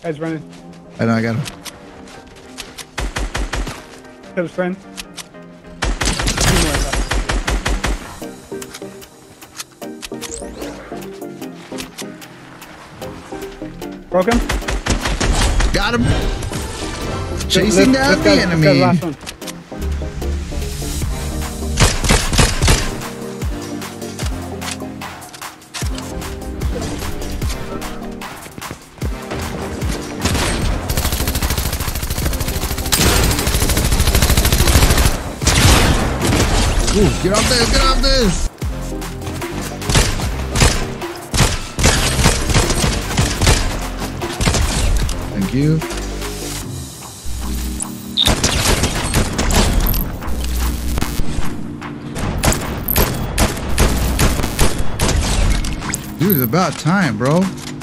Guy's running. I know, I got him. Killed his friend. Broke him. Got him. Chasing down the enemy. Last one. Ooh, get off this, get off this! Thank you. Dude, it's about time, bro.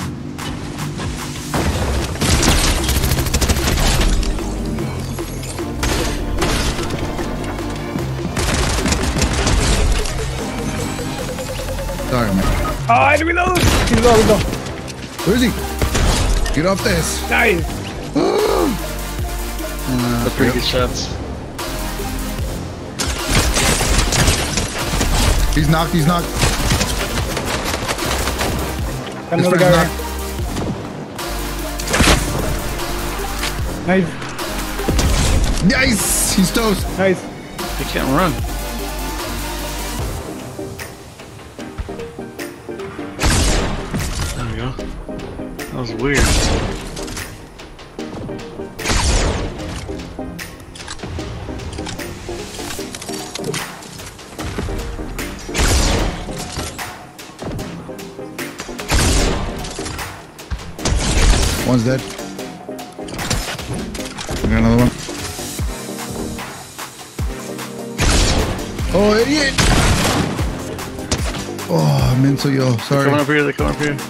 Sorry, man. Oh, I had to reload! He's low, he's low. Where is he? Get off this. Nice! The pretty good shots. He's knocked, he's knocked. Got His another guy friend's right. Nice. Nice! He's toast. Nice. He can't run. There we go. That was weird. One's dead. I got another one. Oh, idiot! Oh, mental yo. Sorry. Come up here, they come up here.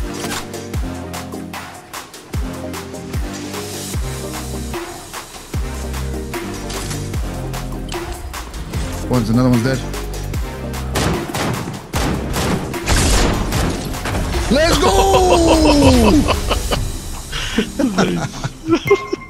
Another one's dead. Let's go!